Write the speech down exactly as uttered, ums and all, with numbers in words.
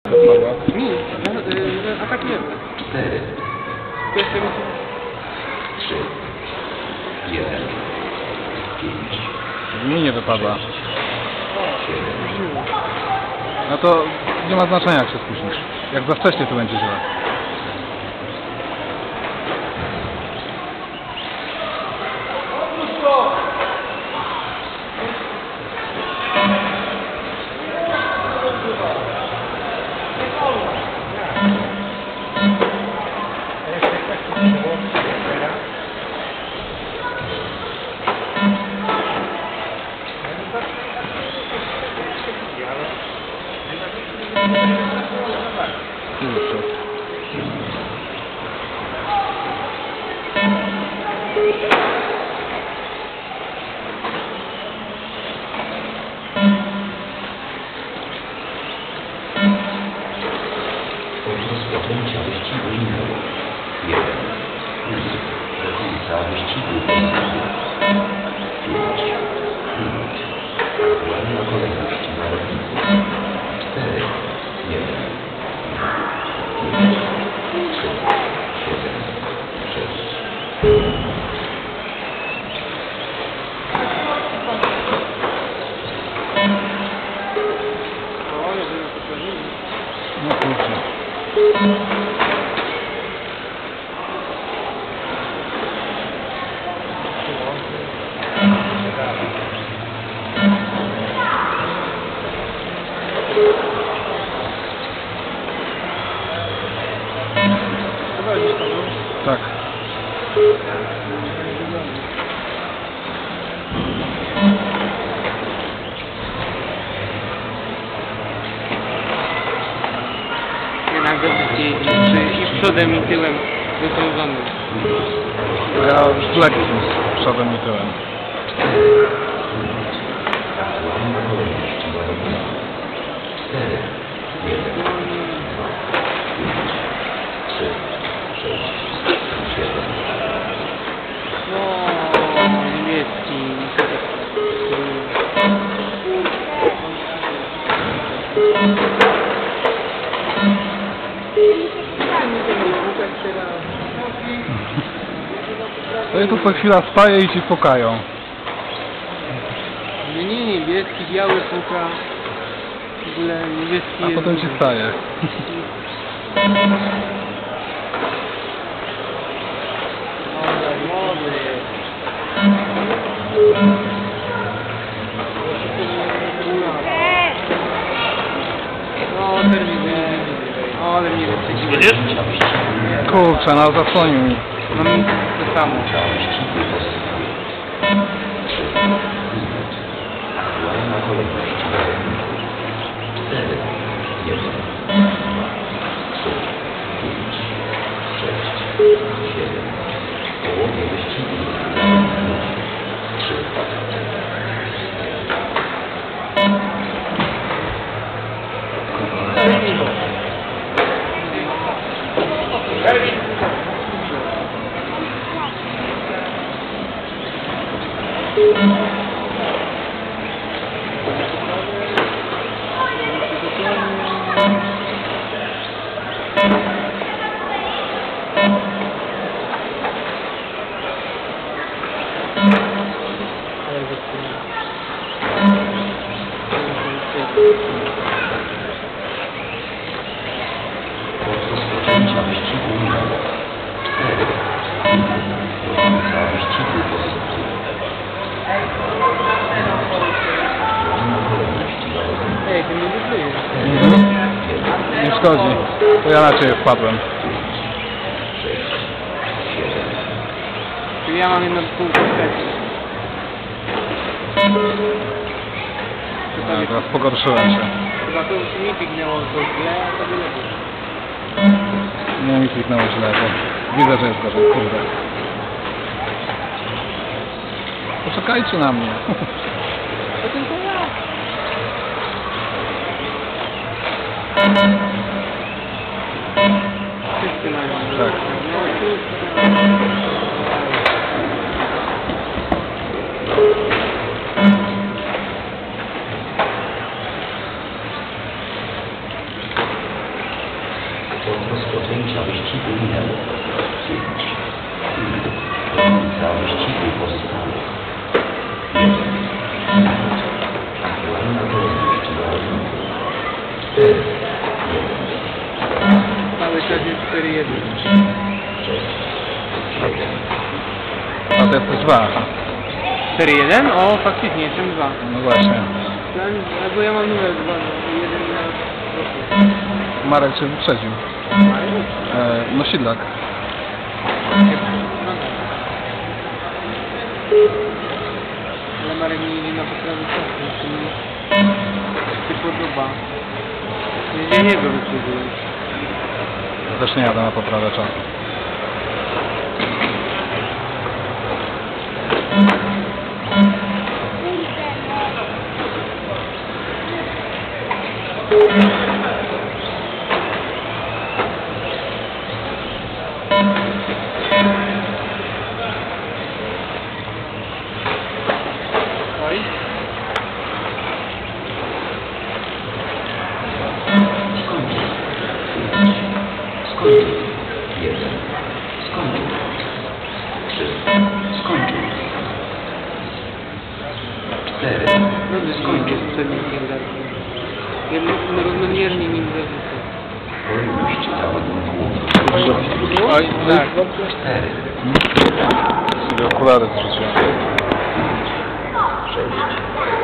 Mi, no, atakujemy. cztery, trzy, jeden, pięć. Mi nie wypadła. siedem. No to nie ma znaczenia, jak się spóźnisz. Jak za wcześnie, to będzie źle. Kurczę. Rozpoczęcia wyścigu minęło. jeden. Punkt. Do końca wyścigu pozostało pięć minut. Aktualna kolejność zawodników. cztery, jeden, pięć, trzy, siedem, sześć. No kurczę. Tak. Jednak dobrze ci i przodem i tyłem wykonywamy. Ja z lekkim przodem i tyłem. Aktualna kolejność zawodników. cztery, jeden, dwa, pięć, trzy, sześć, siedem. No, niemiecki. To jest to co chwila staje i ci pukają. Nie, nie, niebieski, biały puka. W ogóle niebieski A jest potem ci duży. staje. Młody, młody jest. No, termin. O, ale mnie wyprzedziłeś. Kurczę, no zasłonił mi. No mi to samo. Wyścigu pozostało trzy minut. Aktualna kolejność zawodników. cztery, jeden, dwa, trzy, pięć, sześć, siedem. W połowie wyścigu zawodników. trzy. Od rozpoczęcia wyścigu minęło cztery minut. Do końca wyścigu pozostało. Aktualna kolejność zawodników. Ej, ty mnie wypłyjesz. Mhm. Nie szkodzi. To ja na ciebie wpadłem. sześć, siedem. Czyli ja mam jedno półkę wstecz. No, teraz pogorszyłem się. Chyba to już mi pignęło to źle, a to lepiej. Nie mi kliknęło źle, bo widzę, że jest gorzej. Kurde. Poczekajcie na mnie. To tylko ja. Wszyscy mają. Tak. No, wszyscy. Od rozpoczęcia wyścigu minęło pięć chwil. Do końca wyścigu pozostało jeden. Aktualna prędkość do cztery jeden. Cały czas jest cztery jeden. sześć jeden. A to jesteś dwa. cztery jeden? O, faktycznie, jestem dwa. No właśnie. No, bo ja mam numer dwa, no, jeden na roku. Marek cię wyprzedził. E, no Sidlak. Ale Marek nie idzie na poprawę czasu, to mi się podoba. Ja nie go wyprzedziłem. Też nie jadę na poprawę czasu. Oj. Skończył. Skończył. Jeden. Skończył. Trzy. Skończył. Cztery. No to skończył z przednikiem zarkiem. Jedno, no, równomiernie nim zarzucę. Wolność zawodników. Oj, Tak. Cztery. sobie okulary zrzuciłem. Sześć.